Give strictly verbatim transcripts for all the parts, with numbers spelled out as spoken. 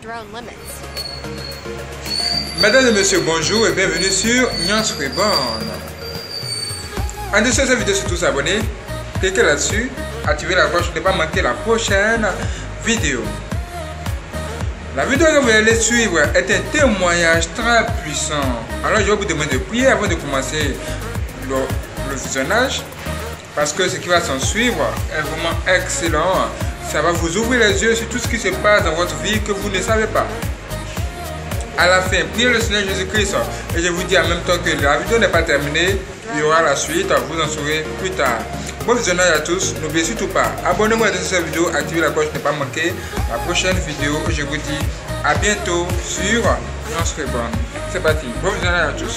your own limits. Mesdames et messieurs, bonjour et bienvenue sur Nyans Reborn. En dessous de cette vidéo, surtout s'abonner, cliquez là-dessus, activez la cloche pour ne pas manquer la prochaine vidéo. La vidéo que vous allez suivre est un témoignage très puissant. Alors je vais vous demander de prier avant de commencer le, le visionnage, parce que ce qui va s'en suivre est vraiment excellent. Ça va vous ouvrir les yeux sur tout ce qui se passe dans votre vie que vous ne savez pas. À la fin, priez le Seigneur Jésus-Christ. Et je vous dis en même temps que la vidéo n'est pas terminée. Il y aura la suite, vous en saurez plus tard. Bon visionnage à tous. N'oubliez surtout pas, abonnez-vous à cette vidéo, activez la cloche pour ne pas manquer la prochaine vidéo. Je vous dis à bientôt sur Nyans Reborn. C'est parti. Bon visionnage à tous.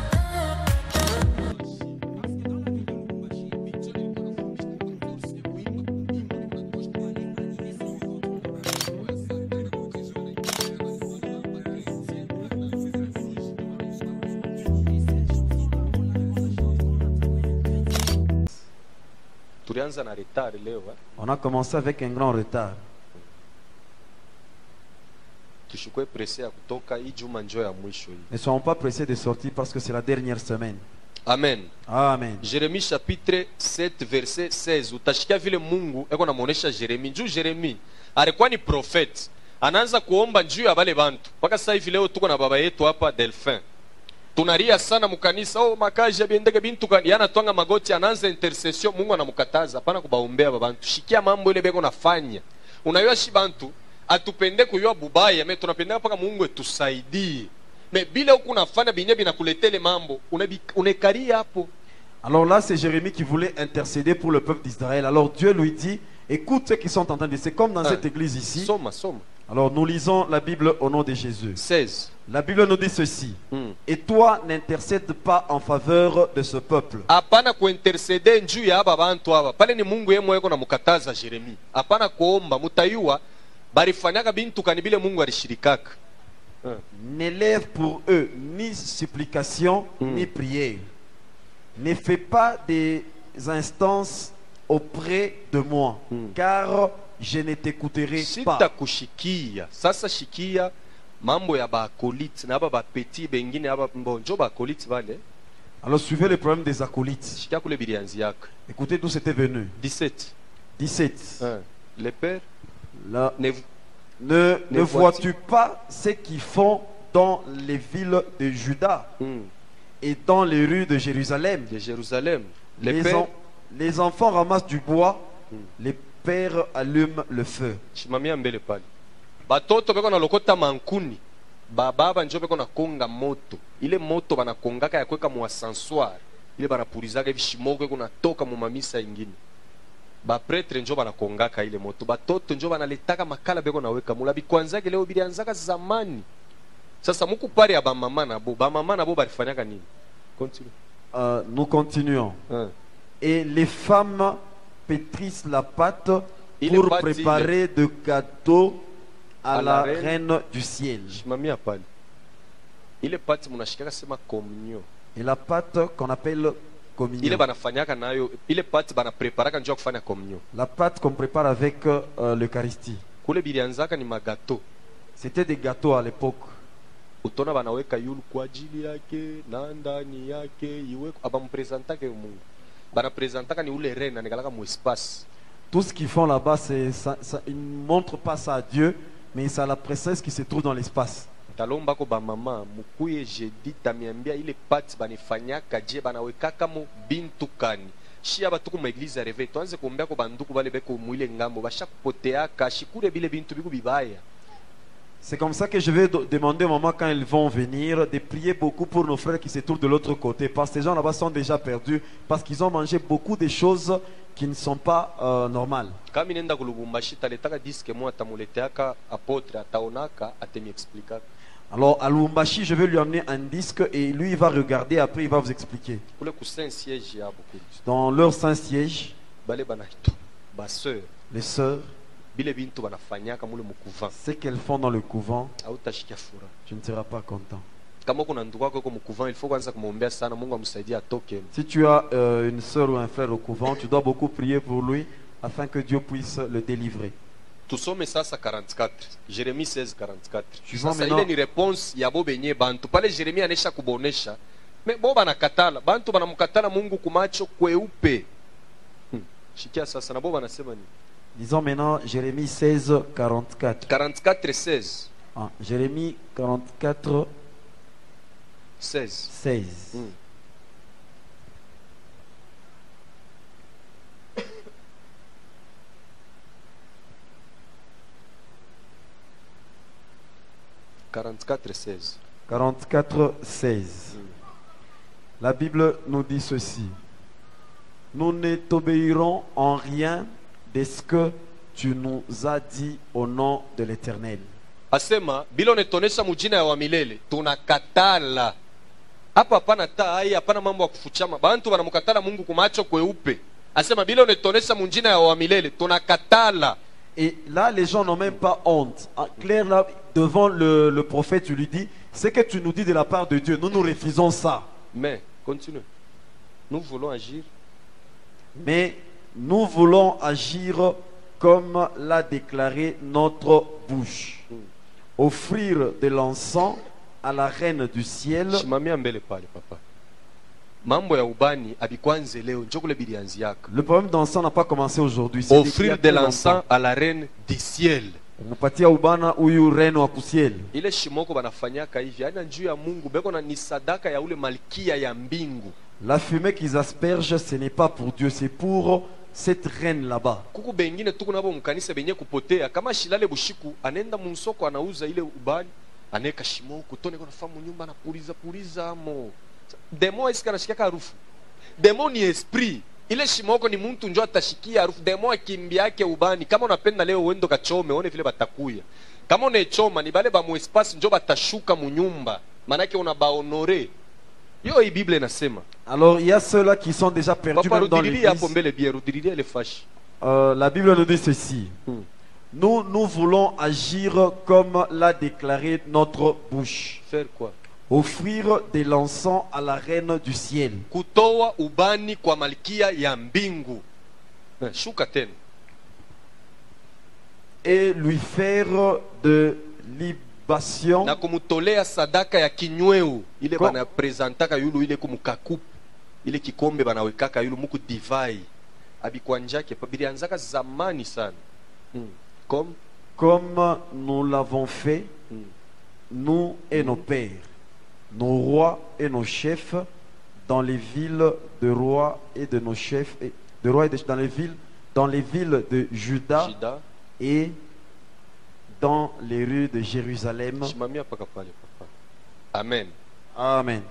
On a commencé avec un grand retard. Ne soyons pas pressés de sortir parce que c'est la dernière semaine. Amen. Amen. Jérémie chapitre sept verset seize. Utashikia vile Mungu eko namuonesha Jérémie. Njoo Jérémie alikuwa ni prophet. Anaanza kuomba njuu ya wale bantu. Mpaka sasa hivi leo tuko na baba yetu hapa Delphin. Tunaria sana mukanisa, oh makaji biendeke bintu kani yana twanga magoti, anaanza intercession. Mungu anamkataza hapana kubaombea babantu. Shikia mambo ile beko nafanya. Unayua shi bantu atupende kuyua bubaya, me tunapenda paka Mungu etusaidie. Me bila huku nafanya binye binakuletele mambo, unekaria hapo. Alors là, c'est Jérémie qui voulait intercéder pour le peuple d'Israël. Alors Dieu lui dit, écoute ceux qui sont en train de dire, c'est comme dans hein. cette église ici. Soma, soma. Alors nous lisons la Bible au nom de Jésus. seize. La Bible nous dit ceci. Mm. Et toi, n'intercède pas en faveur de ce peuple. Apana kuintercede njuu ya aba bantu aba. Pale ni Mungu yeye mweko na mukataza Jeremie. Apana kuomba mutayua barifanyaka bintu kanibile Mungu alishirikaka. Mm. N'élève pour eux ni supplication mm. ni prière. Ne fais pas des instances auprès de moi, mm. car je ne t'écouterai pas. Sita kushikia. Sasa shikia mambo ya baakolite na aba bapeti bengine aba mbonjo baakolite vale. Alors suivez le problème des acolytes. Shikia kule birianzi yako. Écoutez d'où c'était venu. dix-sept. dix-sept. Hein. Le père Là, ne, ne, ne vois-tu pas ce qu'ils font dans les villes de Juda mm. et dans les rues de Jérusalem? De Jérusalem. Les, les, pères... en, les enfants ramassent du bois, mm. les pères allument le feu. Shimamia mbele pale. Batoto beko na lokota mankuni. Bababa njo beko na konga moto. Ile moto bana kongaka ya kweka mu ascenseur. Ile bana purizaka hivi shimoko iko natoka mu mamisa ingine. Ba pretre njo bana kongaka ile moto. Batoto njo bana letaka makala beko na weka mula bikwanza leo bilianzaka zamani. Sasa muku pare ya ba mama na bo. Ba mama na bo barifanyaka nini? Continue. Euh, nous continuons. Hein. Et les femmes pétrissent la pâte il pour préparer de gâteaux à, à la, la reine, reine du ciel. Il est pâte munashikaka sema communion. Et la pâte qu'on appelle communion. Il est banafanyaka nayo, il est pâte bana préparaka njoo kufanya communion. La pâte qu'on prépare avec euh, l'Eucharistie. Kule bilianzaka ni magato. C'était des gâteaux à l'époque. Utona banaweka yulu kwa ajili yake na ndani yake iwe abampresentaka Mungu. Bana presentaka ni ule reine anikalaka mu espace. Tout ce qu'ils font là-bas, c'est ça, ça, ils ne montrent pas ça à Dieu, mais c'est à la princesse qui se trouve dans l'espace. Talomba ko ba mama mukuye jeudi tamiambia ile pati banifanyaka je banawekaka mo bintu kani. Shia batuku mu église reve tuanze kuombea ko banduku bale beko muile ngambo bashakupoteaka shikure bile bintu biku bibaya. C'est comme ça que je vais demander au moment quand ils vont venir de prier beaucoup pour nos frères qui se trouvent de l'autre côté. Parce que ces gens là-bas sont déjà perdus. Parce qu'ils ont mangé beaucoup de choses qui ne sont pas euh, normales. Alors à Lubumbashi, je vais lui amener un disque et lui il va regarder, après il va vous expliquer. Dans leur Saint-Siège, les sœurs, ce qu'elles font dans le couvent, tu ne seras pas content. Si tu as euh, une sœur ou un frère au couvent, tu dois beaucoup prier pour lui afin que Dieu puisse le délivrer. tusome sasa quarante-quatre Jérémie seize quarante-quatre. Suivant Sasa ile maintenant- ni réponse ya bo benye bantu pale Jeremia anesha kubonesha me bo banakatala bantu banamkatala Mungu kumacho kweupe. hmm. Shikia sasa na bo banasema ni Lisons maintenant Jérémie seize, quarante-quatre. quarante-quatre seize Ah, Jérémie quarante-quatre, seize. seize. hmm. quarante-quatre seize. quarante-quatre, seize. La Bible nous dit ceci. Nous ne t'obéirons en rien de ce que tu nous as dit au nom de l'Éternel. Asema bila unetonesha mujina ya wa milele tunakatala. Hapa hapana taa hai, hapana mambo ya kufuchama. Bantu banamkatala Mungu kumacho kweupe. Asema bila unetonesha mujina ya wa milele tunakatala. Et là, les gens n'ont même pas honte. En clair, là, devant le, le prophète, tu lui dis, ce que tu nous dis de la part de Dieu, nous nous refusons ça. Mais continue. Nous voulons agir Mais nous voulons agir comme l'a déclaré notre bouche. Offrir de l'encens à la reine du ciel. shimamia mbele pale papa. Mambo ya ubani abikwanze leo njokule bilianzi yaka. Le problème d'encens n'a pas commencé aujourd'hui. c'est depuis il y a Offrir de très l'encens longtemps. à la reine du ciel. Unapatia ubana huyu reine wa kusiel. Ile shimoko banafanyaka hivi ana njuu ya Mungu beko na ni sadaka ya ule malkia ya mbingu. La fumée qu'ils aspergent, ce n'est pas pour Dieu, c'est pour cette reine là-bas. Kuku bengine tuku nabo mkanisa benye kupotea kama shilale bushiku anenda munsoko anauza ile ubani aneka shimoko tone kwa famu nyumba na puliza puliza mo. Demo isika nashika harufu. Demo ni esprit. Ile shimoko ni muntu njo atashikia harufu. Demo akimbia yake ubani. Kama unapenda leo uendo kachome one vile batakuya. Kama unechoma ni bale ba mu espace njo batashuka mu nyumba. Manake unabaonore. Yo hii Biblia inasema. Alors il y a ceux-là qui sont déjà perdus Papa même dans rudilia hapo l'église. mbele bia rudilia ile fashi. Euh, la Bible nous dit ceci. Hmm. Nous, nous voulons agir comme l'a déclaré notre bouche. Faire quoi? Offrir de l'encens à la reine du ciel. Kutoa ubani kwa malkia ya mbingu. Eh, Shuka tena. Et lui faire de libation. Na kumutolea sadaka ya kinyweu ile Ko- bana presentaka yulu ile kumukakup ile kikombe banawekaka yulu muku divai abikwanjake bilianzaka zamani sana. hmm. Comme Comme nous l'avons fait, hmm. nous et nos pères, nos rois et nos chefs, dans les villes de rois et de nos chefs, et de rois et de, dans les villes, dans les villes de Juda Jida et dans les rues de Jérusalem. shimamia paka pale papa. Amen. Amen.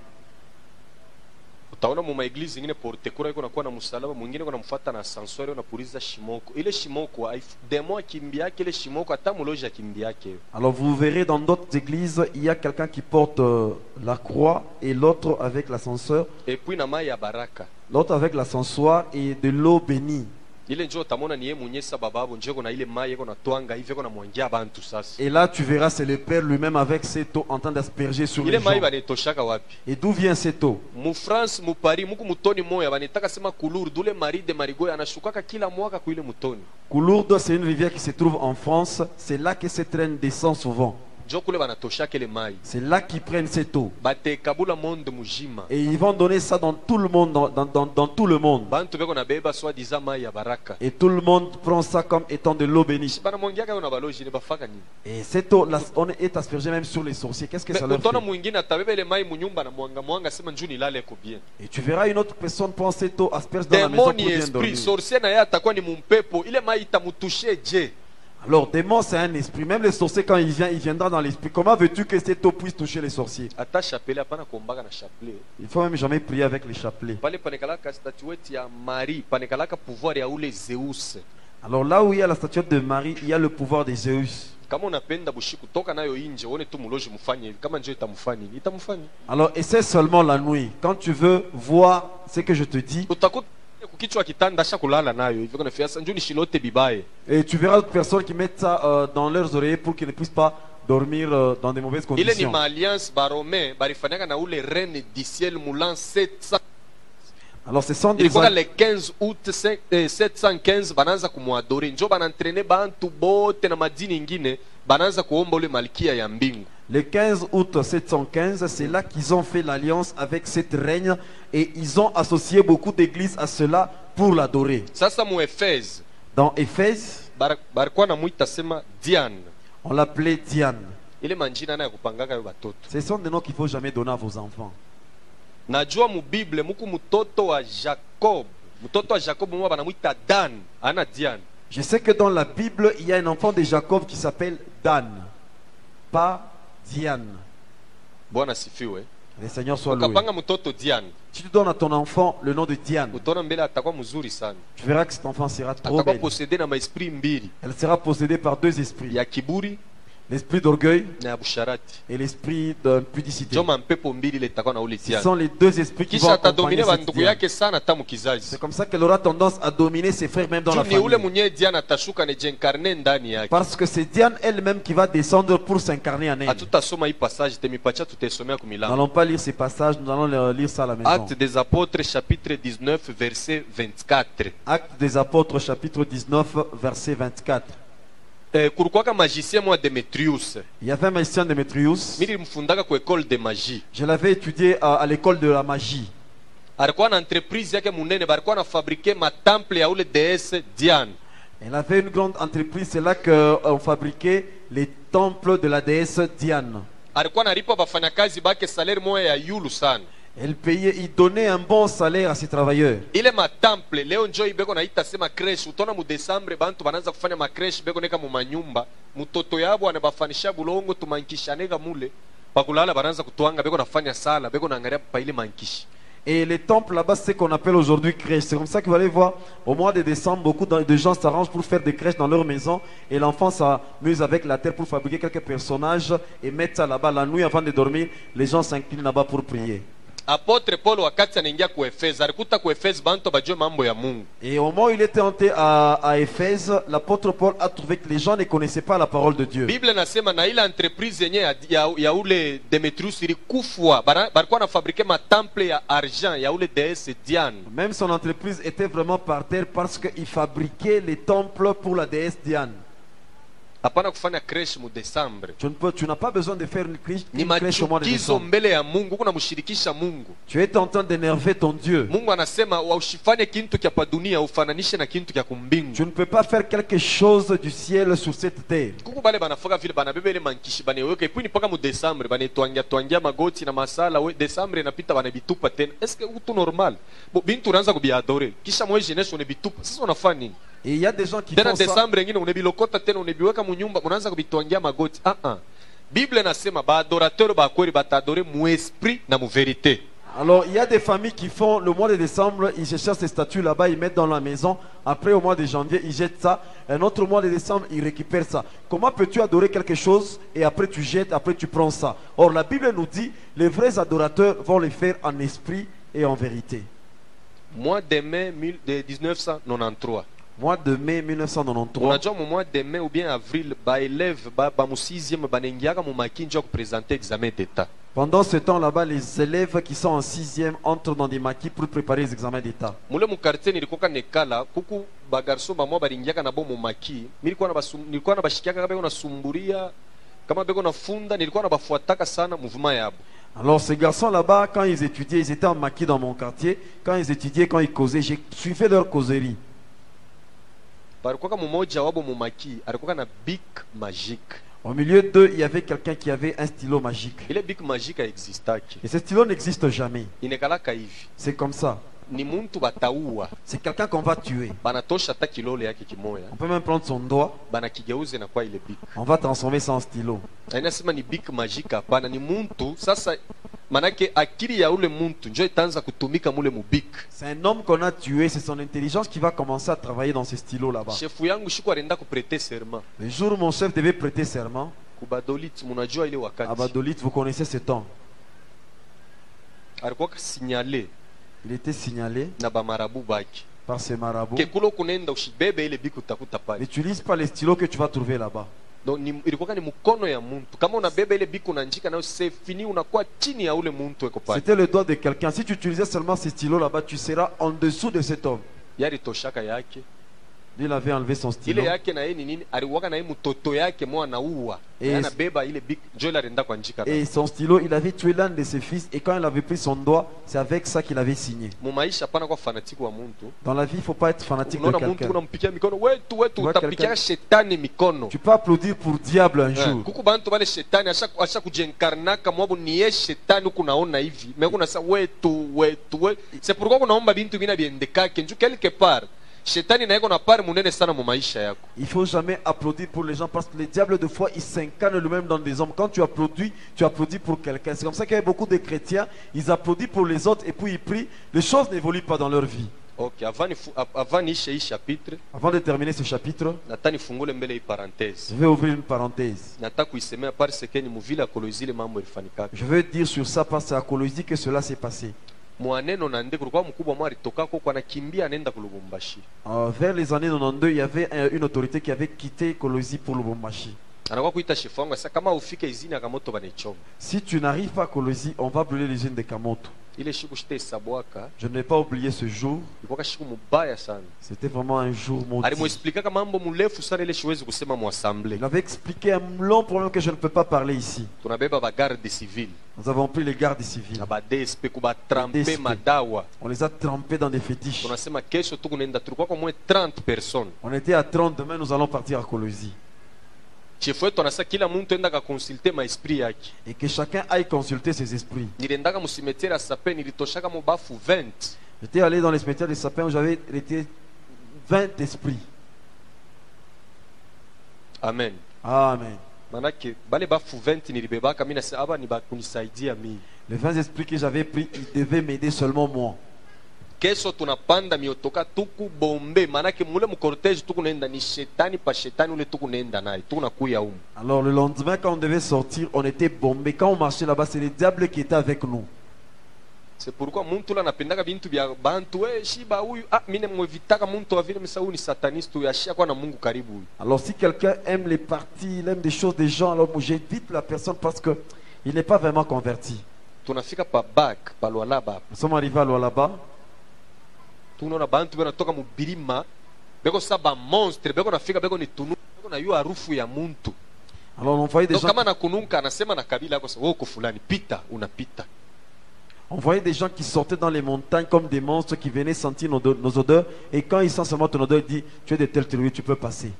Utaona mu maeglize zingine porte kura iko nakuwa na msalaba, mwingine kuna mfuata na sansori na puliza shimoko. Ile shimoko haif- demo akimbia ile shimoko hata muloja akimbia yake. Alors vous verrez dans d'autres églises, il y a quelqu'un qui porte euh, la croix et l'autre avec l'ascenseur, Et puis na mai ya baraka. l'autre avec l'ascensoir et de l'eau bénie. Ile njoo utamona ni yeye mwenyewe sababu njoo na ile mai yako na twanga hivi yako na mwangia bantu sasa. Et là tu verras c'est le Père lui-même avec cette eau en train d'asperger sur Ile les mai gens. banetoshaka wapi? Et d'où vient cette eau? Mu France mu Paris muku mutoni moya banetaka sema kuluru dule mari de marigoya anashukaka kila mwaka kuile mutoni. Coulourde, c'est une rivière qui se trouve en France. C'est là que cette reine descend souvent. Njoo kule banatoshaka ile mai. C'est là qu'ils prennent cette eau. Bate kabula monde mujima. Et ils vont donner ça dans tout le monde, dans, dans, dans, dans tout le monde. Bantu beko na beba swa diza mai ya baraka. Et tout le monde prend ça comme étant de l'eau bénie. Bana mwangiaka yo na baloji ne bafaka nini? Et cette eau, là, on est aspergé même sur les sorciers. Qu'est-ce que ça leur Utaona fait? mwingine atabeba ile mai munyumba na mwanga mwanga sema njoo nilale ko bien. Et tu verras une autre personne prend cette eau, asperge dans la maison pour Demoni bien esprit dormir. sorcier na yeye atakuwa ni mumpepo ile mai itamutushe je. Alors, démon, c'est un esprit. Même les sorciers, quand il vient, il viendra dans l'esprit. Comment veux-tu que cette eau puisse toucher les sorciers? Ata chapelet hapana kuombaga na chapelet. Il faut même jamais prier avec les chapelets. Pale panekalaka statuette ya Marie, panekalaka pouvoir ya ule Zeus. Alors là où il y a la statuette de Marie, il y a le pouvoir de Zeus. Kama unapenda bushiku toka nayo inje uone tu muloji mfanye hivi, kama njoo itamfanya hivi, itamfanya. Alors essaie seulement la nuit. Quand tu veux voir ce que je te dis, Utakuta kukichwa kitanda sha kulala nayo hivi kuna fiasa njoo nishilote bibaye. et tu verras d'autres personnes qui mettent ça euh, dans leurs oreilles pour qu'ils ne puissent pas dormir euh, dans des mauvaises Ile ni conditions. ma alliance baromé barifanyaka na ule reine du ciel mulan sept cents. Alors ce sont des ilikuwa le quinze août sept cent quinze banaanza kumwadore, njo banantrene bantu bote na madini ingine banaanza kuomba ule malkia ya mbingu. Le quinze août sept cent quinze, c'est là qu'ils ont fait l'alliance avec cette reine et ils ont associé beaucoup d'églises à cela pour l'adorer. Sasa mu Efeze Dans Éphèse, bar- barikuwa namuita sema Diane, on l'appelait Diane. ile manjina na ya kupangaka yo batoto. Ce sont des noms qu'il ne faut jamais donner à vos enfants. Najua mu Bible muku mtoto wa Jacob, mtoto wa Jacob mwa banamuita Dan, ana Diane. Je sais que dans la Bible, il y a un enfant de Jacob qui s'appelle Dan, pas Diane. Bwana sifiwe. Le Seigneur soit loué. Ukapanga mtoto Diane, Si tu donnes à ton enfant le nom de Diane, utaona mbele atakuwa mzuri sana. tu verras que cet enfant sera trop Atakuwa belle. possédé na maesprit mbili, Elle sera possédée par deux esprits, ya kiburi l'esprit d'orgueil na ya busharati. et l'esprit d'impudicité. Njo mampepo mbili ile itakuwa na ule Ce Diane. sont les deux esprits qui vont Kisha accompagner atadomine cette bandugu Diane. yake sana tamu kizazi. C'est comme ça qu'elle aura tendance à dominer ses frères même dans la Juu ni ule famille. mwenye Diane atashuka ne jenkarne ndani yake. Parce que c'est Diane elle-même qui va descendre pour s'incarner en elle. Hatutasoma hii passage temipacha tutaisomea Nous kumilango. n'allons pas lire ces passages, nous allons le- lire ça à la maison. Actes des apôtres chapitre dix-neuf verset vingt-quatre. Actes des apôtres chapitre dix-neuf verset vingt-quatre. Eh, kulikuwaka magicien mwa Demetrius. Il y avait un magicien Démétrius. Mimi nilimfundaka ku école de magie. Je l'avais étudié à, à l'école de la magie. Alikuwa na entreprise yake munene, balikuwa na fabrique matemple ya ule déesse Diane. Elle avait une grande entreprise, c'est là qu'on fabriquait les temples de la déesse Diane. Alikuwa nalipa bafanyakazi bake salaire moya ya yulu sana. Elle payait, il donnait un bon salaire à ses travailleurs. Ile matemple leo njo ibeko naita sema creche. Utona mu Desembre bantu banaanza kufanya ma creche beko neka mu manyumba. Mutoto yabo anabafanisha bulongo tumankishanega mule. Pakulala banaanza kutuanga beko nafanya sala beko naangalia pa ile mankishi. Et les temples là-bas, c'est ce qu'on appelle aujourd'hui crèches. C'est comme ça que vous allez voir, au mois de décembre, beaucoup de gens s'arrangent pour faire des crèches dans leur maison. Et l'enfant s'amuse avec la terre pour fabriquer quelques personnages et mettre ça là-bas. La nuit, avant de dormir, les gens s'inclinent là-bas pour prier. Apôtre Paul wakati anaingia ku Efeze alikuta ku Efeze bantu bajue mambo ya Mungu. Et au moment où il était entré à, à Éphèse, l'apôtre Paul a trouvé que les gens ne connaissaient pas la parole de Dieu. Bible nasema na ile entreprise yenye ya, ya, ya ule Demetrius ilikufwa. Bara- Balikuwa na fabrique matemple ya argent ya ule déesse Diane. Même son entreprise était vraiment par terre parce qu'il fabriquait les temples pour la déesse Diane. Hapana kufanya creche mu Desembre. Tu ne peux- tu n'as pas besoin de faire une crèche, Ni une crèche au mois de machukizo décembre. mbele ya Mungu, kuna mshirikisha Mungu. Tu es en train d'énerver ton Dieu. Mungu anasema usifanye kintu kya pa dunia ufananishe na kintu kya kumbingu. Tu ne peux pas faire quelque chose du ciel sur cette terre. Kuku bale banafaka vile banabeba ile mankishi baneweka ipuni mpaka mu Desembre banetwangia twangia magoti na masala we Desembre inapita banabitupa tena. Est-ce que utu normal? Bo bintu unaanza kubiadore. Kisha mwe jeunesse unabitupa. Sasa unafanya nini? Et il y a des gens qui Tena font ça. Desembre ngine unabilokota tena unabiweka mu nyumba unaanza kubitwangia magoti. Ah ah. Bible nasema ba adorateur ba kweli batadore mu esprit na mu vérité. Alors, il y a des familles qui font le mois de décembre, ils se cherchent ces statues là-bas, ils mettent dans la maison. Après, au mois de janvier, ils jettent ça. Un autre mois de décembre, ils récupèrent ça. Comment peux-tu adorer quelque chose et après tu jettes, après tu prends ça? Or, la Bible nous dit, les vrais adorateurs vont le faire en esprit et en vérité. Mois de mai mille- de dix-neuf cent quatre-vingt-treize. Mois de mai mille neuf cent quatre-vingt-treize. Unajua mu mois de mai ou bien avril ba élève ba, ba mu sixième banaingiaka mu makinjo ya kupresenter examen d'état. Pendant ce temps là-bas, les élèves qui sont en sixième entrent dans des maquis pour préparer les examens d'État. Mule mu quartier nilikoka nekala kuku ba garçon ba mwa balingiaka na bo mu maki. Nilikuwa na basum, nilikuwa na bashikiaka beko na sumburia kama beko na funda nilikuwa na bafuataka sana mouvement yabo. Alors ces garçons là-bas, quand ils étudiaient, ils étaient en maquis dans mon quartier. Quand ils étudiaient, quand ils causaient, j'ai suivi leur causerie. Balikuwa mmoja wabo mu maki alikuwa na bic magique. Au milieu d'eux, il y avait quelqu'un qui avait un stylo magique. Ile bic magique existaki. Et ce stylo n'existe jamais. Inekalaka hivi. C'est comme ça. Ni muntu bataua. C'est quelqu'un qu'on va tuer. Banatosha hata kilole yake kimoya. On peut même prendre son doigt, Banakigeuze na kwa ile bic. on va transformer ça en stylo. Inasema ni bic magique hapana, ni muntu sasa. Manake akili ya ule muntu njo itaanza kutumika mule mubik. C'est un homme qu'on a tué, c'est son intelligence qui va commencer à travailler dans ce stylo là-bas. Chefu yangu shiku alienda kuprete serment. Le jour où mon chef devait prêter serment, Kubadolit munajua ile à wakati. Badolite, vous connaissez ce temps. Alikuwa signalé Il était signalé na bamarabu baki. par ces marabouts. Kekulo kunenda ushibebe ile bic utakuta pale. N'utilise pas les stylos que tu vas trouver là-bas. Donc ni- ilikuwa ni mkono ya muntu. Kama unabeba ile biku unanjika nayo c'est fini, unakuwa chini ya ule muntu eko pale. C'était le doigt de quelqu'un. Si tu utilisais seulement ce stylo là-bas, tu seras en dessous de cet homme. Yari toshaka yake. Il avait enlevé son stylo. Ile yake na yeye ni nini? Aliwaka na yeye mtoto yake mwa anaua. Et- Yana beba ile biku njo ile alienda kwa njika. Et son stylo, il avait tué l'un de ses fils. Et quand il avait pris son doigt, c'est avec ça qu'il avait signé. Mu maisha pana kwa fanatiki wa muntu. Dans la vie, il ne faut pas être fanatique de Unaona muntu quelqu'un. unampikia mikono wetu wetu Tu vois utapikia quelqu'un- shetani mikono. Tu peux applaudir pour diable un Eh, jour. kuku bantu bale shetani asha asha kujenkarnaka mwabo ni ye shetani huku naona hivi mais kuna sa wetu wetu we. C'est pourquoi kunaomba bintu bina biendekake nju quelque part shetani na yeko na part munene sana mu maisha yako. Il faut jamais applaudir pour les gens parce que le diable, de fois, il s'incarne lui-même dans des hommes. Quand tu applaudis, tu applaudis pour quelqu'un. C'est comme ça qu'il y a beaucoup de chrétiens, ils applaudissent pour les autres et puis ils prient. Les choses n'évoluent pas dans leur vie. Okay, avant nifu, avant niishe hii chapitre Avant de terminer ce chapitre, nataka nifungule mbele hii parenthèse. je vais ouvrir une parenthèse. Nataka kuisemea parce que ni muvile Kolwezi ile mambo ilifanikaka. Je veux dire sur ça parce que c'est à Colosie que cela s'est passé. Mwaneno na ndeko kulikuwa mkubwa mwa alitokako kwa nakimbia anaenda ku Lubumbashi. Euh, vers les années quatre-vingt-douze, il y avait un- une autorité qui avait quitté Colosie pour Lubumbashi. Anakuwa kuita shefu wangu sasa kama ufike izini akamoto banaichoma. Si tu n'arrives pas à Colosie, on va brûler les usines de Kamoto. Ile shiku shite sabwaka Je ne vais pas oublier ce jour. ilikuwa shiku mubaya sana. C'était vraiment un jour maudit. Alimuexplikaka mambo murefu sana ile siwezi kusema mu assemblée. Il avait expliqué un long problème que je ne peux pas parler ici. Tunabeba ba garde civile Nous avons pris les gardes civils. na ba D S P kuba trampe D S P. madawa. On les a trempés dans des fétiches. Tunasema kesho tukunaenda tulikuwa kwa moins trente personnes. On était à trente, demain nous allons partir à Colosie. Chifu wetu anasema kila mtu enda ka consulter ma esprit yake. Et que chacun aille consulter ses esprits. Niliendaka mu cimetière ya Sapin nilitoshaka mu bafu vingt. J'étais allé dans les cimetières des sapins où j'avais été vingt esprits. Amen. Amen. Manake bale bafu vingt nilibebaka mimi nasema aba ni ba kunisaidia mimi. Les vingt esprits que j'avais pris, ils devaient m'aider seulement moi. Kesho tunapanda miotoka tuku bombe manake mule mu cortège tukunaenda ni shetani pa shetani ule tukunaenda naye tunakuya huko. Alors le lendemain, quand on devait sortir, on était bombés. Quand on marchait là-bas, c'est le diable qui était avec nous. C'est pourquoi muntu la napendaka bintu bya bantu eh shiba huyu ah mimi nimwevitaka muntu wa vile msau ni sataniste huyu ashia kwa na Mungu karibu huyu. Alors si quelqu'un aime les parties, il aime des choses des gens, alors moi j'évite la personne parce que il n'est pas vraiment converti. Tunafika pa back pa Lualaba. Nous sommes arrivés à Lualaba. Tunaona bantu banatoka mu bilima beko saba monstre beko nafika beko ni tunu beko na yu harufu ya muntu. Alors on voyait des Donc gens, kama nakununka anasema na kabila yako sasa woko fulani pita unapita. on voyait des gens qui sortaient dans les montagnes comme des monstres qui venaient sentir nos, nos odeurs. Et quand ils sentent seulement ton odeur, ils disent, tu es de telle tribu, tu peux passer.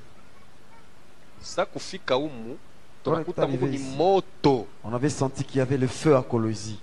Sasa kufika humu Toi, tunakuta t'arrives Mungu ni ici. moto. On avait senti qu'il y avait le feu à Colosie.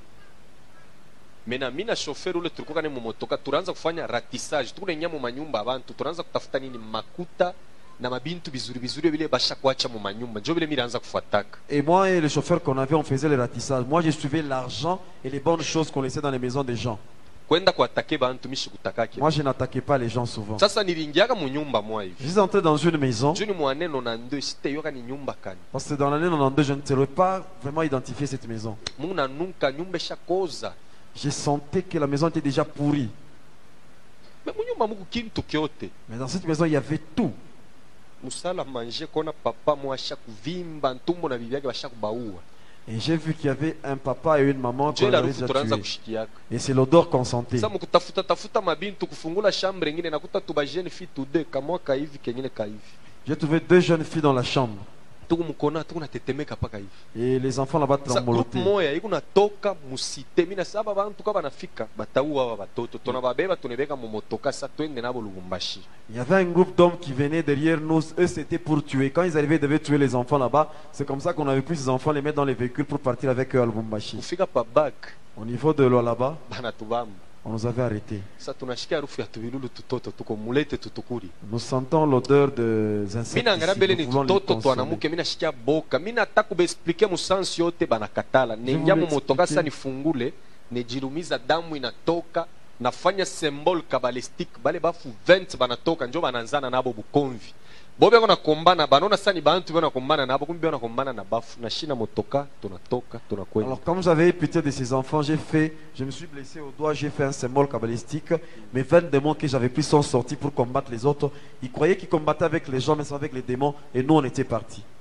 Mena mina chauffeur ule tulikuwa kane mu motoka tunaanza kufanya ratissage tukunaingia mu manyumba abantu tunaanza kutafuta nini makuta na mabintu bizuri bizuri vile basha kuacha mu manyumba njo vile miraanza kufuataka. Et moi et le chauffeur qu'on avait, on faisait les ratissages. Moi, je suivais l'argent et les bonnes choses qu'on laissait dans les maisons des gens. Kwenda kuatake bantu mishi kutakake. Moi, je n'attaquais pas les gens souvent. Sasa niliingiaka mu nyumba mwa Je hivi. suis entré dans une maison. Juni mwaneno na ndo site yoka ni nyumba kani. Parce que dans l'année quatre-vingt-douze, je ne saurais pas vraiment identifier cette maison. Mungu nanunka nyumba shakoza. Je sentais que la maison était déjà pourrie. Me munyumba muku kintu kyote. Mais dans cette maison, il y avait tout. Musala manje kona papa mwa shakuvimba ntumbo na bibi yake bashakubaua. Et j'ai vu qu'il y avait un papa et une maman Njo qu'on ile avait harufu déjà tunaanza tués. kushikiaka. Et c'est l'odeur qu'on sentait. Sasa mkutafuta tafuta mabintu kufungula chambre ingine nakuta tuba jeune fille tude kamwaka hivi kengine ka hivi. J'ai trouvé deux jeunes filles dans la chambre. Tuku mkona tuku natetemeka paka hivi. Et les enfants là-bas Sasa group tremblotaient. moya iko natoka musite mina saba bantu kaba nafika bataua aba batoto tunababeba tunebeka mu motoka sa twende nabo Lubumbashi. Il y avait un groupe d'hommes qui venaient derrière nous. Eux, c'était pour tuer. Quand ils arrivaient, ils devaient tuer les enfants là-bas. C'est comme ça qu'on avait pris ces enfants, les mettre dans les véhicules pour partir avec eux à Lubumbashi. Kufika pa back Au niveau de Lualaba, bana tubamba. on nous avait arrêtés. Sasa tunashikia harufu ya tubilulu tutoto tuko mulete tutukuri. Nous sentons l'odeur des insectes. Mina ngara ici. mbele Nous ni voulons les tutoto consommer. twanamuke mina shikia boka mina nataka kubeexplike musansi yote banakatala nengia mu motoka expliquer. sasa nifungule nejirumiza damu inatoka nafanya symbol kabalistic bale bafu vingt banatoka njo bananzana nabo bukomvi bobe kona kombana banona sasa ni bantu bana kombana nabo kumbe bana kombana na bafu na shina motoka tunatoka tunakwenda. Alors, comme j'avais pitié de ces enfants, j'ai fait, je me suis blessé au doigt, j'ai fait un symbole kabbalistique. Mes vingt démons que j'avais pris sont sortis pour combattre les autres. Ils croyaient qu'ils combattaient avec les gens, mais c'est avec les démons. Et nous, on était partis.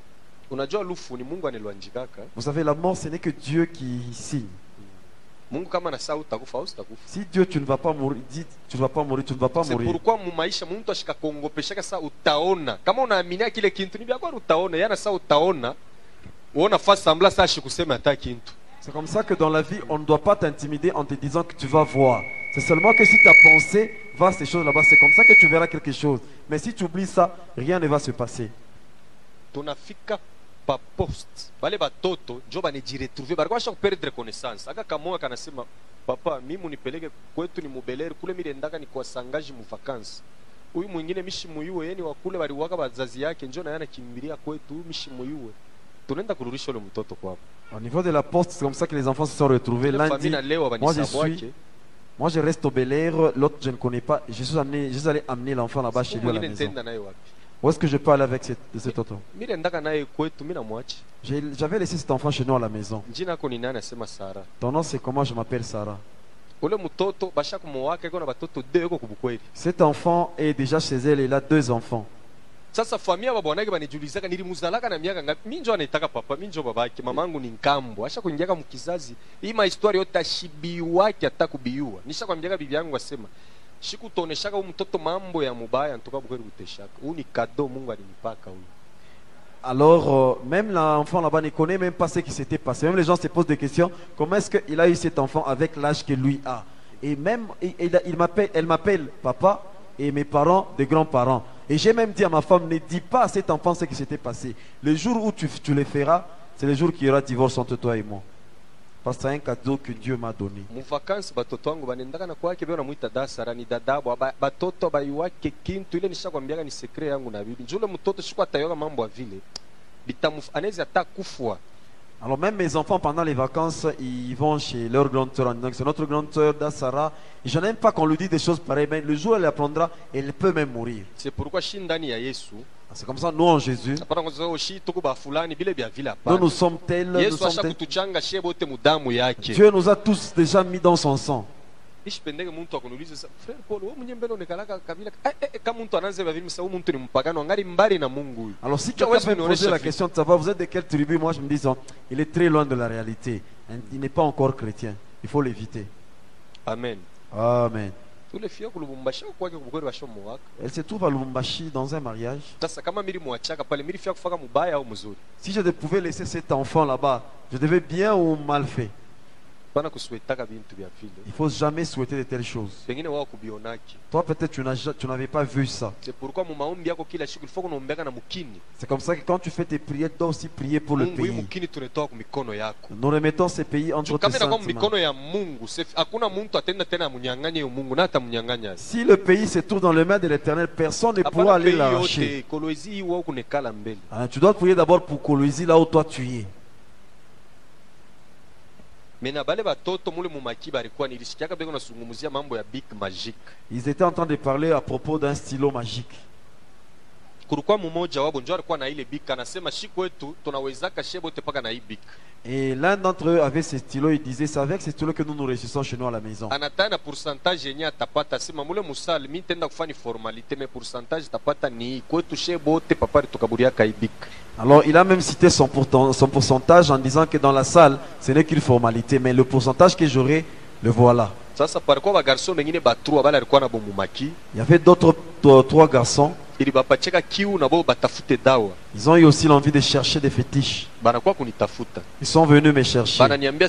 unajua lufu ni Mungu anelwanjikaka. Vous savez, la mort, ce n'est que Dieu qui signe. Mungu kama na saa utakufa au utakufa. Si Dieu, tu ne vas pas mourir, dis, tu ne vas pas mourir, tu ne vas pas C'est mourir. pourquoi mu maisha mtu ashika kuongopeshaka saa utaona. Kama unaaminia kile kintu ni bia kwa utaona, yana saa utaona. Uona fa sembla saa shikusema hata kintu. C'est comme ça que dans la vie, on ne doit pas t'intimider en te disant que tu vas voir. C'est seulement que si ta pensée va à ces choses là-bas, c'est comme ça que tu verras quelque chose. Mais si tu oublies ça, rien ne va se passer. Tunafika pa post bale batoto njo banijiretrouve barikuwa shaka perdre connaissance aka kamoa kanasema papa mimi munipeleke kwetu ni mubeleri kule mirendaka ni kwa sangaji mu vacances huyu mwingine mishi muyuwe yeni wakule baliwaka bazazi yake njo na yana kimbilia kwetu mishi muyuwe tunaenda kurudisha ule mtoto kwao. Au niveau de la poste, c'est comme ça que les enfants se sont retrouvés lundi. Moi je suis moi je reste au Bel Air, l'autre je ne connais pas. Je suis amené je suis allé amener l'enfant là-bas chez lui à la maison. Où est-ce que je peux aller avec cet, cet auto? J'avais laissé cet enfant chez nous à la maison. Ton nom c'est comment? Je m'appelle Sarah. Cet enfant est déjà chez elle, il a deux enfants. Sasa familia wa bwanake banijulizaka nilimuzalaka na miaka ngapi mimi ndio anataka papa mimi ndio babake mamangu ni nkambo asha kuingiaka mkizazi hii ma historia yote ashibiwake atakubiua nishakwambiaka bibi yangu asema shikutoneshaka huyu mtoto mambo ya mubaya ntoka bukeri kuteshaka huyu ni cadeau Mungu alinipaka huyu. Alors euh, même l'enfant là-bas ne connaît même pas ce qui s'était passé. Même les gens se posent des questions, comment est-ce qu'il a eu cet enfant avec l'âge que lui a? Et même il, il, il m'appelle elle m'appelle papa et mes parents des grands-parents. Et j'ai même dit à ma femme, ne dis pas à cet enfant ce qui s'était passé. Le jour où tu, tu le feras, c'est le jour qu'il y aura divorce entre toi et moi. Parce que c'est un cadeau que Dieu m'a donné. Mu vacances batoto wangu banendaka na kwake beo namuita dasara ni dadabo batoto baiwake kintu ile nishakwambiaka ni secret yangu na bibi. Njule mtoto shikwa tayoka mambo ya vile. Bitamuf anezi atakufwa. Alors même mes enfants pendant les vacances, ils vont chez leur grande sœur en disant que c'est notre grande sœur Dassara. Je n'aime pas qu'on lui dise des choses pareilles, mais le jour où elle apprendra, elle peut même mourir. C'est pourquoi shindani ya Yesu. C'est comme ça nous en Jésus. Nous nous sommes tels. Nous sommes tels. Dieu nous a tous déjà mis dans son sang. Alors si quelqu'un peut me poser la question de savoir vous êtes de quelle tribu, moi je me dis oh, il est très loin de la réalité. Il n'est pas encore chrétien. Il faut l'éviter. Amen. Amen. Elle se trouve à Lubumbashi dans un mariage. Si je pouvais laisser cet enfant là-bas, je devais bien ou mal faire. Il ne faut jamais souhaiter de telles choses. Toi peut-être tu n'avais pas vu ça. C'est comme ça que quand tu fais tes prières, tu dois aussi prier pour le pays. Nous remettons ces pays entre tes saintes mains. Si le pays se trouve dans les mains de l'Éternel, personne ne pourra aller l'arracher. Alors, tu dois prier d'abord pour Kolwezi, là où toi tu es. Ils étaient en train de parler à propos d'un stylo magique. Et l'un d'entre eux avait ce stylo, il disait c'est avec ce stylo que nous nous réussissons chez nous à la maison. Alors il a même cité son, son pourcentage en disant que dans la salle ce n'est qu'une formalité, mais le pourcentage que j'aurai, le voilà. Il y avait d'autres trois garçons. Ils ont eu aussi l'envie de chercher des fétiches. Ils sont venus me chercher.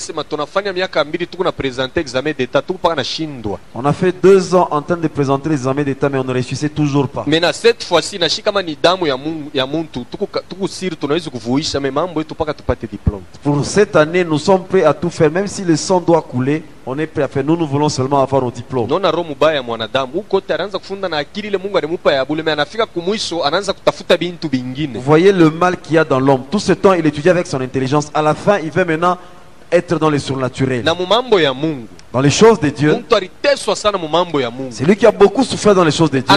On a fait deux ans en train de présenter les examens d'état, mais on ne réussissait toujours pas. Mais cette fois-ci, pour cette année, nous sommes prêts à tout faire. Même si le sang doit couler, on est prêt à faire. Nous, nous voulons seulement avoir nos diplômes. Vous voyez le mal qu'il y a dans l'homme. Tout ce temps, il étudie avec son intelligence. À la fin, il veut maintenant être dans le surnaturel. Dans les choses de Dieu. C'est lui qui a beaucoup souffert dans les choses de Dieu.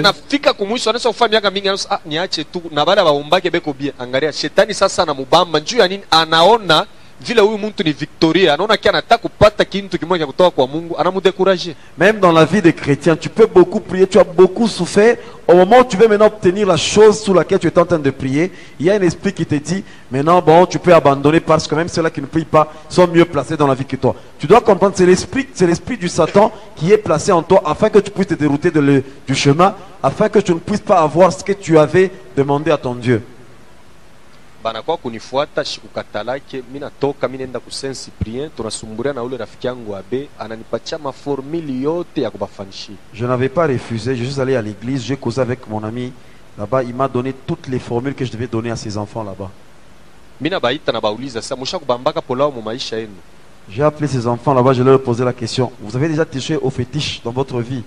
vile huyu mtu ni victoria anaona kia anataka kupata kintu kimoja kutoka kwa Mungu anamudekuraje. Même dans la vie des chrétiens, tu peux beaucoup prier, tu as beaucoup souffert. Au moment où tu veux maintenant obtenir la chose sur laquelle tu es en train de prier, il y a un esprit qui te dit, maintenant bon, tu peux abandonner parce que même ceux-là qui ne prient pas sont mieux placés dans la vie que toi. Tu dois comprendre, c'est l'esprit, c'est l'esprit du Satan qui est placé en toi afin que tu puisses te dérouter de le, du chemin, afin que tu ne puisses pas avoir ce que tu avais demandé à ton Dieu. Banakuwa kunifuata shikukatalake, mimi natoka mimi naenda ku Saint Cyprien, tunasumburia na ule rafiki yangu abe ananipatia maformuli yote ya kubafanishia. Je n'avais pas refusé, je suis allé à l'église, j'ai causé avec mon ami là-bas, il m'a donné toutes les formules que je devais donner à ses enfants là-bas. Mimi nabaita na bauliza sasa mushakubambaka polao mu maisha yenu. J'ai appelé ses enfants là-bas, je leur ai posé la question, vous avez déjà touché au fétiche dans votre vie?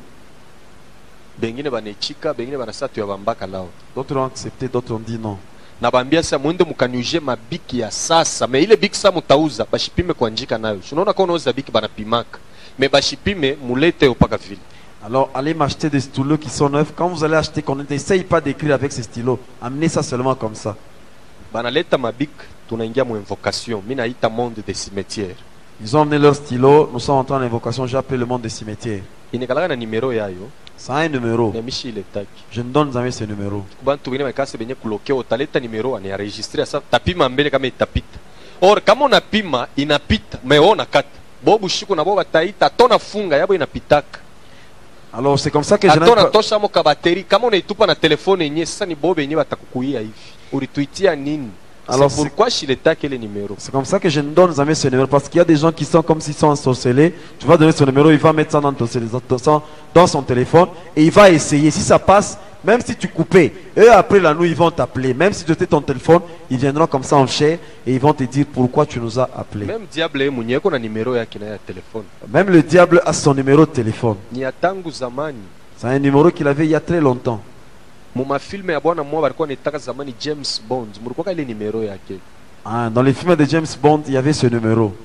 Bengine banechika, bengine banasa tu yabambaka lao. D'autres ont accepté, d'autres ont dit non. Nabambia sasa mwende mukanyuje mabiki ya sasa, me ile biki sasa mutauza bashipime kwa njika nayo. Unaona kwa unauza biki banapimaka. Me bashipime mulete upaka vile. Alors allez m'acheter des stylos qui sont neufs. Quand vous allez acheter, qu'on n'essaye pas d'écrire avec ces stylos. Amenez ça seulement comme ça. Banaleta mabiki, tunaingia mu invocation. Mimi naita monde des cimetières. Ils ont amené leurs stylos, nous sommes entrés en invocation, j'ai appelé le monde des cimetières. Inekalaka na numero yayo. Ça a un numéro. Nemishi ile taki. Je ne donne jamais ce numéro. Kubantu wengine wakase benye kulokea utaleta numero ani enregistrer sasa tapima mbele kama itapita. Or kama unapima inapita, meona kata. Bobu shiku na boba taita tona funga yabo inapitaka. Alors c'est comme ça que je n'aime Atona pas... tosha mo kabateri kama unaitupa na telefone yenyewe sasa ni bobe yenyewe batakukuia hivi. Ulituitia nini? Alors c'est pourquoi shiletaka ile numéro. C'est comme ça que je ne donne jamais ce numéro parce qu'il y a des gens qui sont comme s'ils sont ensorcelés. Tu vas donner son numéro, il va mettre ça dans, ton, dans son téléphone et il va essayer. Si ça passe, même si tu coupais, eux après la nuit ils vont t'appeler. Même si tu étais ton téléphone, ils viendront comme ça en chair et ils vont te dire pourquoi tu nous as appelé. Même diable mwenyewe kuna numéro yake na ya téléphone. Même le diable a son numéro de téléphone. Ni atangu zamani. C'est un numéro qu'il avait il y a très longtemps. Muma filme ya bwana mmoja alikuwa anataka zamani James Bond. Mlikuwa ile numéro yake. Ah, dans les films de James Bond, il y avait ce numéro.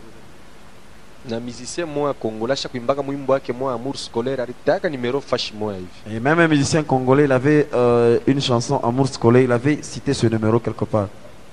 Na musicien mmoja Congolais cha kuimbaga mwimbo wake mmoja Amour scolaire alitaka numéro fashi moja hivi. Et même un musicien congolais, il avait euh, une chanson Amour scolaire, il avait cité ce numéro quelque part.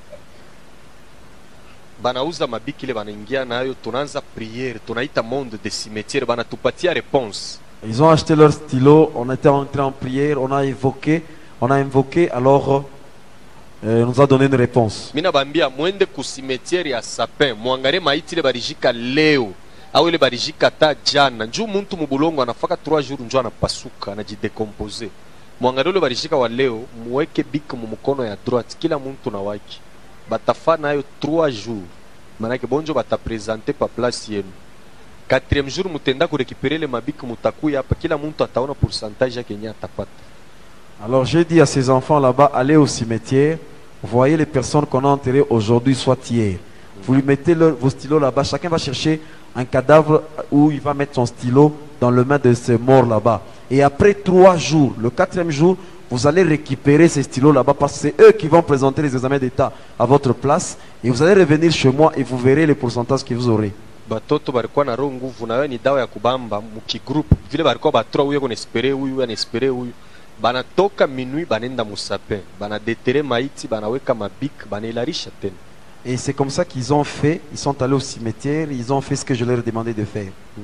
Banauza mabiki ile banaingia nayo tunaanza prière, tunaita monde des cimetières banatupatia réponse. Ils ont acheté leur stylo, on était entré en prière, on a évoqué, on a invoqué, alors euh, on nous a donné une réponse. Mina bambia mwende ku cimetière ya Sapin, muangalie maiti ile barijika leo au ile barijika ta jana. Njoo muntu mubulongo anafaka trois jours njoo anapasuka, anajidecompose. Muangalie ile barijika wa leo, muweke biki mu mkono ya droite, kila muntu na waki. Batafa nayo trois jours. Manake bonjo batapresenter pa place yenu. Quatrième jour mutenda ku récupérer les mabiki mutakuya hapa, kila muntu ataona pourcentage yake yenye atapata. Alors j'ai dit à ces enfants là-bas, allez au cimetière, voyez les personnes qu'on a enterrées aujourd'hui, soit hier. Vous lui mettez le, vos stylos là-bas, chacun va chercher un cadavre où il va mettre son stylo dans le main de ces morts là-bas. Et après trois jours, le quatrième jour, vous allez récupérer ces stylos là-bas parce que c'est eux qui vont présenter les examens d'état à votre place. Et vous allez revenir chez moi et vous verrez les pourcentages que vous aurez. Batoto barikuwa na roho nguvu na wewe ni dawa ya kubamba mukigroup vile barikuwa batro huyo konespere huyu anespere huyu banatoka minuit banenda musapin banadetere maiti banaweka mabik banailarisha tena. Et c'est comme ça qu'ils ont fait, ils sont allés au cimetière, ils ont fait ce que je leur ai demandé de faire. Hmm.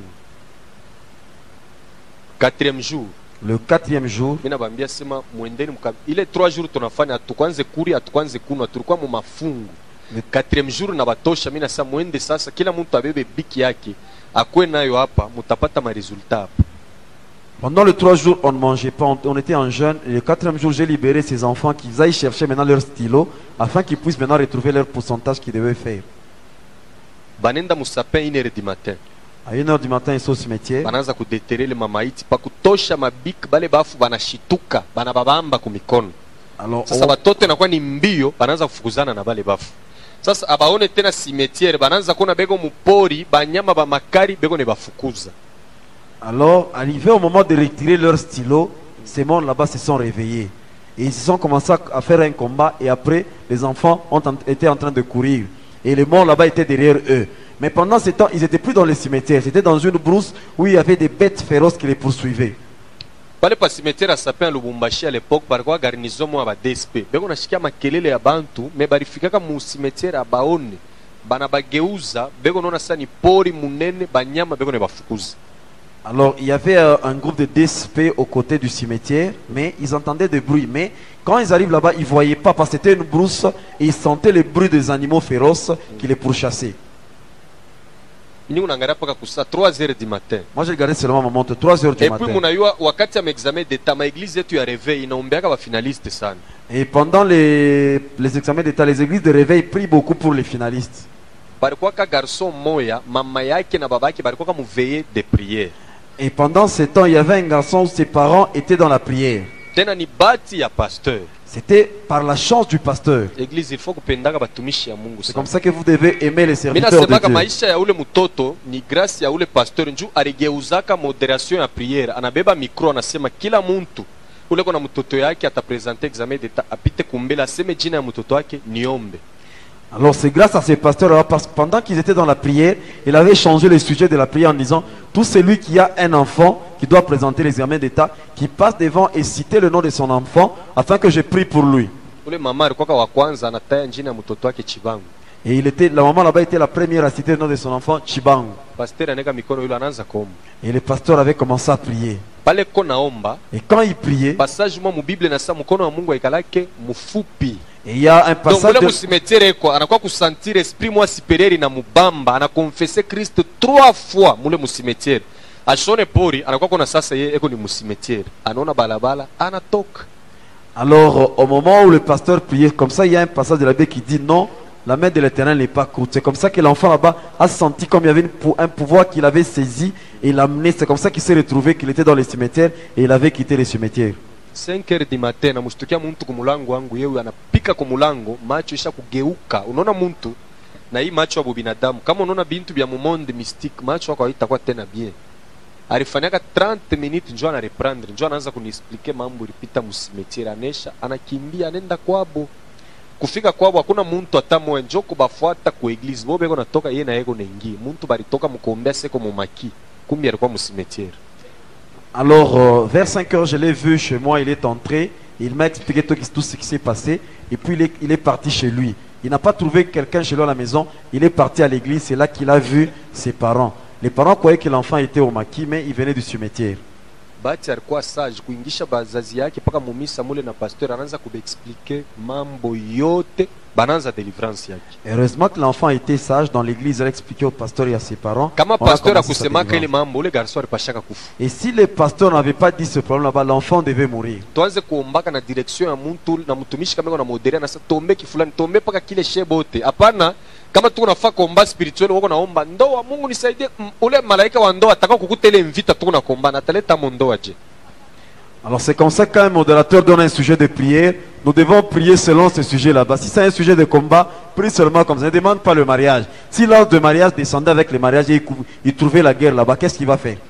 Quatrième jour. Le quatrième jour, mina bambia sema muendeni mka ile trois jours tunafanya atukwanze kuri atukwanze kunwa tulikuwa mu mafungu. Le quatrième jour na batosha mina sasa muende sasa kila mtu abebe biki yake akwe nayo hapa mutapata ma résultats hapa. Pendant les trois jours, on ne mangeait pas, on, on était en jeûne. Et le quatrième jour, j'ai libéré ces enfants qu'ils aillent chercher maintenant leur stylo afin qu'ils puissent maintenant retrouver leur pourcentage qu'ils devaient faire. Banenda musapin une heure du matin. À une heure du matin, ils sont au cimetière. Banaanza kudetere le mamaiti pa kutosha mabik bale bafu banashituka banababamba kumikono. Alors sasa batoto inakuwa ni mbio banaanza kufukuzana na bale bafu. Sasa abaone tena cimetière banaanza kuna bego mupori banyama ba makari bego ne bafukuza. Alors, arrivé au moment de retirer leur stylo, ces morts là-bas se sont réveillés. Et ils se sont commencés à faire un combat. Et après, les enfants ont en, étaient en train de courir. Et les morts là-bas étaient derrière eux. Mais pendant ce temps, ils n'étaient plus dans le cimetière. C'était dans une brousse où il y avait des bêtes féroces qui les poursuivaient. Pale pa cimetière à Sapin Lubumbashi à l'époque, barikuwa garnison mwa ba D S P. Beko nashikia makelele ya bantu, me barifikaka mu cimetière a baone. bana bageuza beko nona sasa ni pori munene banyama beko ne bafukuza. Alors, il y avait euh, un groupe de D S P aux côtés du cimetière, mais ils entendaient des bruits. Mais quand ils arrivent là-bas, ils ne voyaient pas parce que c'était une brousse et ils sentaient les bruits des animaux féroces qui les pourchassaient. Ni unangalia paka kusa trois heures du matin. Moi, j'ai regardé seulement ma montre, trois heures du Et matin. puis munayua wakati ya examen d'état ma église yetu ya réveil inaombeaka ba finaliste sana. Et pendant les, les examens d'état, les églises de réveil prient beaucoup pour les finalistes. Balikuwa ka garçon moya mama yake na babake balikuwa ka muveiller de prière. Et pendant ce temps, il y avait un garçon où ses parents étaient dans la prière. Tena ni bati ya pasteur. C'était par la chance du pasteur. Église il faut kupendaka batumishi ya Mungu C'est sana. comme ça que vous devez aimer les Mina serviteurs de semaka Dieu. maisha ya ule mutoto ni grâce ya ule pasteur nju aligeuzaka moderation ya prière. Anabeba micro anasema kila muntu ule kona mtoto yake atapresenter examen d'état apite kumbela aseme jina ya mtoto wake niombe. Alors c'est grâce à ces pasteurs-là, parce que pendant qu'ils étaient dans la prière, il avait changé le sujet de la prière en disant, tout celui qui a un enfant, qui doit présenter l'examen d'état, qui passe devant et citer le nom de son enfant, afin que je prie pour lui. Ule mama alikuwa wa kwanza anataya jina ya mtoto wake Chibangu. Et il était, la maman là-bas était la première à citer le nom de son enfant, Chibangu. Pasteur aneka mikono yule anaanza kuomba. Et le pasteur avait commencé à prier. Pale kona omba, Et quand il priait, passage mwa mu Bible nasa mkono wa Mungu aikalake mufupi. et il y a un Donc passage ule de... musimetiere kwa anakuwa kusentir esprit mwa supérieur na mubamba anakonfesse Christ trois fois mule musimetiere. Ashone pori anakuwa kuna sasa yeye eko ni musimetiere. Anaona balabala anatoka. Alors au moment où le pasteur priait, comme ça il y a un passage de la Bible qui dit non, la main de l'Éternel n'est pas courte. C'est comme ça que l'enfant là-bas a senti comme il y avait une pou- un pouvoir qu'il avait saisi et l'a amené. C'est comme ça qu'il s'est retrouvé qu'il était dans les cimetières et il avait quitté les cimetières. cinq heures du matin namushtukia muntu kumulango wangu yeye anapika kumulango macho isha kugeuka. Unaona muntu na hii macho ya binadamu kama unaona bintu bya mumonde mystique macho yako haitakuwa tena bien. Alifanyaka trente minutes njoo ana reprendre njoo anaanza kuniexpliquer mambo ilipita musimetiere anesha anakimbia anaenda kwabo. Kufika kwabo hakuna muntu atamoe njoo kubafuata ku eglise bobe beko natoka yeye na yego nengi muntu balitoka mukombea seko mumaki kumbi alikuwa musimetiere. Alors euh, vers cinq heures je l'ai vu chez moi, il est entré, il m'a expliqué tout, tout ce qui s'est passé et puis il est, il est parti chez lui. Il n'a pas trouvé quelqu'un chez lui à la maison, il est parti à l'église, c'est là qu'il a vu ses parents. Les parents croyaient que l'enfant était au maquis mais il venait du cimetière. Bati alikuwa sage kuingisha bazazi yake paka mumisa mule na pasteur anaanza kubeexpliquer mambo yote bananza délivrance yake. Heureusement que l'enfant était sage, dans l'église il a expliqué au pasteur et à ses parents. Kama On a pasteur commencé sa akusemaka ile délivrance. mambo ule garçon alipashaka kufa. Et si le pasteur n'avait pas dit ce problème là-bas, l'enfant devait mourir. Tuanze kuombaka na direction ya muntu na mtumishi kama na modere na sasa tombe kifulani tombe paka kile shebote. Hapana, kama tu unafaa kuomba spirituel wako naomba ndoa Mungu nisaidie mm, ule malaika wa ndoa atakao kukutele mvita tu kuomba na ataleta mondoa je. Alors c'est comme ça qu'un modérateur donne un sujet de prière, nous devons prier selon ce sujet là-bas. Si c'est un sujet de combat, prie seulement comme ça, ne demande pas le mariage. Si l'ordre de mariage descendait avec le mariage et il, cou- il trouvait la guerre là-bas, qu'est-ce qu'il va faire?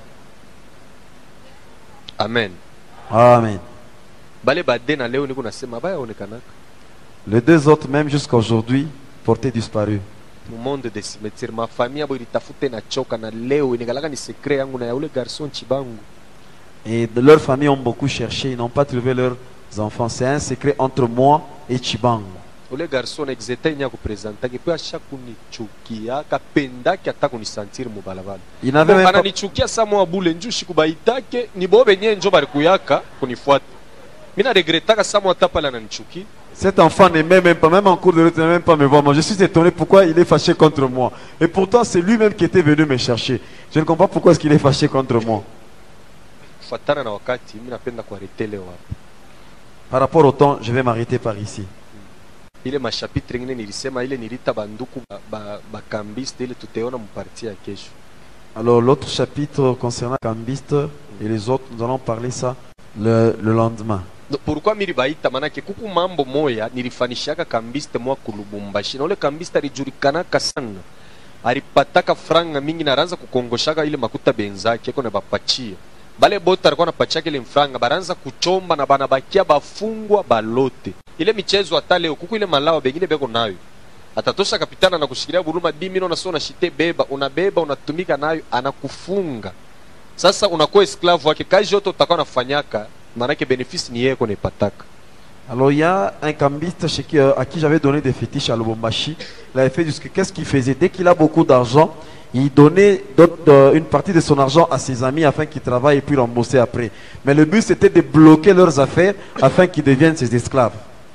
Amen. Amen. Bale bade na leo niko nasema baya onekanaka. Les deux autres, même jusqu'à aujourd'hui, portés disparus. Mu monde de cimetière ma famille abo ilitafute na choka na leo inikalaka ni secret yangu na ya ule garçon Chibangu. Et de leurs familles ont beaucoup cherché, ils n'ont pas trouvé leurs enfants. C'est un secret entre moi et Chibang. Ule garçon exeta nya kupresenta ke pe asha kunichukia kapendaki hata kunisentir mu balabala. Il n'avait même pas... Ananichukia sa mwa bule njushi kubaitake ni bobe nye njo bali kuyaka kunifuata. Mina regretaka sa mwa tapa la ananichukia. Cet enfant n'aimait même pas, même en cours de route, il n'aimait même pas me voir. Moi, je suis étonné pourquoi il est fâché contre moi. Et pourtant, c'est lui-même qui était venu me chercher. Je ne comprends pas pourquoi est-ce qu'il est fâché contre moi. Fatana na wakati mimi napenda kuarete leo hapa. Par rapport au temps, je vais m'arrêter par ici. Ile mashapitre ngine nilisema ile nilita banduku bakambiste ba, ba ile tuteona mparti ya kesho. Alors, l'autre chapitre concernant Cambiste et les autres, nous allons parler ça le, le lendemain. Pourquoi miri baita manake kuku mambo moya nilifanishaka kambiste mwa kulubumbashi na ule kambiste alijulikanaka sana alipataka franga mingi na ranza kukongoshaka ile makuta benzake ko na bapachia bale bota alikuwa anapachaka ile mfranga baranza kuchomba na banabakia bafungwa balote ile michezo hata leo kuku ile malawa bengine beko nayo atatosha kapitana na kushikilia buluma dimi na sio na shite beba unabeba unatumika nayo anakufunga sasa unakuwa esclave wake kazi yote utakuwa unafanyaka manake benefisi ni yeye konepataka. Alors il y a un cambiste chez qui, euh, à qui j'avais donné des fétiches à Lubumbashi. Il avait fait du ski. Qu'est-ce qu'il faisait? Dès qu'il a beaucoup d'argent, il donnait d'autres, euh, une partie de son argent à ses amis afin qu'ils travaillent et puis rembourser après. Mais le but c'était de bloquer leurs affaires afin qu'ils deviennent ses esclaves.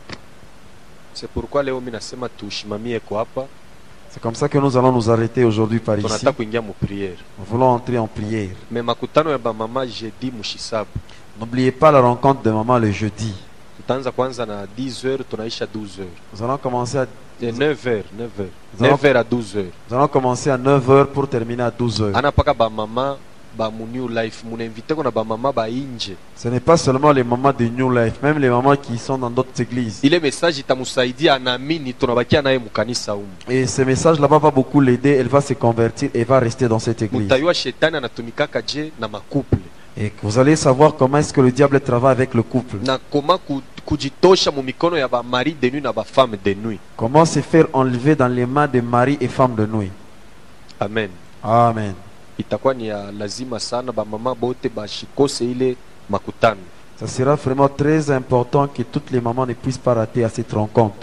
C'est pourquoi leo mimi nasema tushimamie kwa hapa. C'est comme ça que nous allons nous arrêter aujourd'hui par ici. Tunataka kuingia mu prière. Nous voulons entrer en prière. Mais makutano ya ba mama jeudi mushisabu. N'oubliez pas la rencontre de maman le jeudi. Tutaanza kwanza na dix heures tunaisha douze heures. Nous allons commencer à, Et neuf heures, neuf heures. Nous allons- neuf heures à douze heures. nous allons commencer à neuf heures pour terminer à douze heures. Ana paka ba mama ba mu new life munainvite kuna ba mama ba inje. Ce n'est pas seulement les mamans de New Life, même les mamans qui sont dans d'autres églises. Ile message itamusaidia anaamini tunabakia naye mukanisa humu. Et ce message là-bas va beaucoup l'aider. Elle va se convertir et va rester dans cette église. Mutayua shetani anatumikaka je na makuple. Et que vous allez savoir comment est-ce que le diable travaille avec le couple. Na koma ku- kujitosha mu mikono ya ba mari de nuit na ba femme de nuit. Comment se faire enlever dans les mains de mari et femmes de nuit. Amen. Amen. Itakuwa ni ya lazima sana ba mama bote bashikose ile makutano. Ça sera vraiment très important que toutes les mamans ne puissent pas rater à cette rencontre.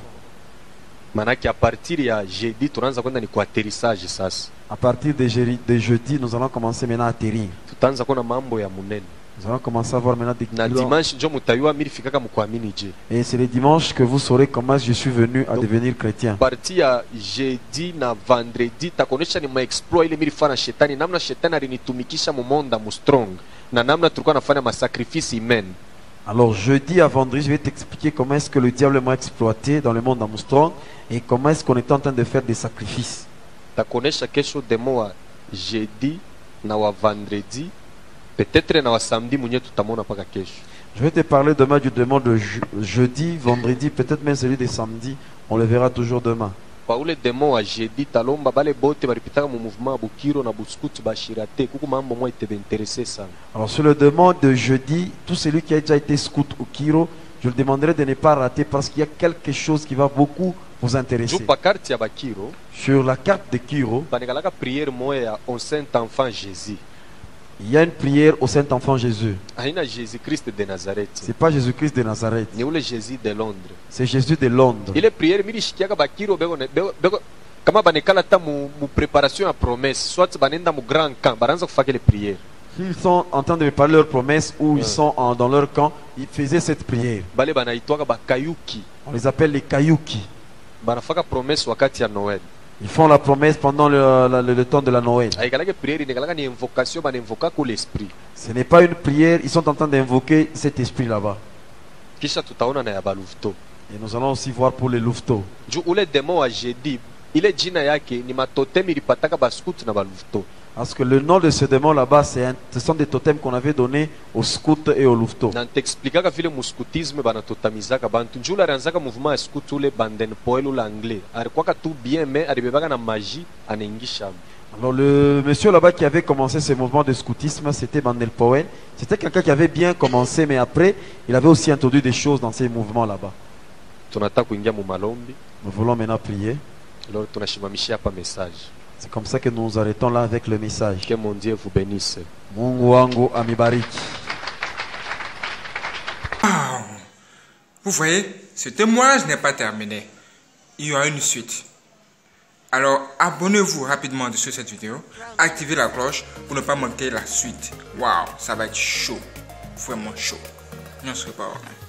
Manake a partir ya jeudi tunaanza kwenda ni kwa atterrissage sasa. À partir de, jeudi- de jeudi, nous allons commencer maintenant à atterrir. Tutaanza kuona mambo ya munene. Nous allons commencer à voir maintenant des Na grands- dimanche njo mutayua mimi fikaka mkuamini je. Et c'est le dimanche que vous saurez comment je suis venu à Donc, devenir chrétien. Parti ya jeudi na vendredi takonesha ni maexploit ile milifanya shetani, namna shetani alinitumikisha mumonda mu strong na namna tulikuwa nafanya masacrifice humaine. Alors jeudi à vendredi, je vais t'expliquer comment est-ce que le diable m'a exploité dans le monde d'Armstrong et comment est-ce qu'on est en train de faire des sacrifices. Takonesha kesho demo wa jeudi na wa vendredi, peut-être na wa samedi mwenye tutamona paka kesho. Je vais te parler demain du démon de je- jeudi, vendredi, peut-être même celui de samedi. On le verra toujours demain. Kwa ule demo wa jeudi talomba bale bote balipitaka mu mouvement Bukiro na Buskutu bashirate kuku mambo mwa itebe intéressé sana. Alors sur le démon de jeudi, tout celui qui a déjà été scout ou kiro, je le demanderai de ne pas rater parce qu'il y a quelque chose qui va beaucoup vous intéresser. Jupa carte ya Bakiro Sur la carte de Kiro, banikalaka prière moya ya on saint enfant Jésus. il y a une prière au Saint-Enfant Jésus. Haina Jésus Christ de Nazareth. Ce n'est pas Jésus-Christ de Nazareth, Ni ule Jésus de Londres. c'est Jésus de Londres. Ile prière milishikiaka Bakiro beko ne- beko beko- kama banekala ta mu, mu préparation ya promesse soit banenda mu grand camp baranza kufaka ile prière. Ils sont en train de parler leur promesse ou ils Ouais. sont en- dans leur camp, ils faisaient cette prière. Bale banaitwaka bakayuki. On les appelle les Kayuki. Banafaka promesse wakati ya Noël. Ils font la promesse pendant le, le- le- le temps de la Noël. Aikalaka prière inekalaka ni invocation banenvoka ku l'esprit. Ce n'est pas une prière, ils sont en train d'invoquer cet esprit là-bas. Kisha tutaona na ya balufto. Et nous allons aussi voir pour les louveteaux. Ju ule demo wa jeudi ile jina yake ni matotemi ilipataka baskuti na balufto. Parce que le nom de ce démon là-bas, c'est un- ce sont des totems qu'on avait donnés aux scouts et aux louveteaux. Na ntaexplikaka vile muskutisme banatotamizaka bantu. Njula alianzaka mouvement ya scout ule banden poel ule anglais. Alikwaka tu bien mais alibebaka na magie anaingisha. Alors le monsieur là-bas qui avait commencé ce mouvement de scoutisme, c'était Bandel Powell. C'était quelqu'un qui avait bien commencé, mais après, il avait aussi introduit des choses dans ces mouvements là-bas. Tunataka kuingia mu malombi. Nous voulons maintenant prier. Alors tunashimamishia hapa message. C'est comme ça que nous nous arrêtons là avec le message. Que mon Dieu vous bénisse. Mungu wangu amibariki. Vous voyez, ce témoignage n'est pas terminé. Il y aura une suite. Alors, abonnez-vous rapidement sur cette vidéo. Activez la cloche pour ne pas manquer la suite. Waouh, ça va être chaud. Vraiment chaud. On se reparle.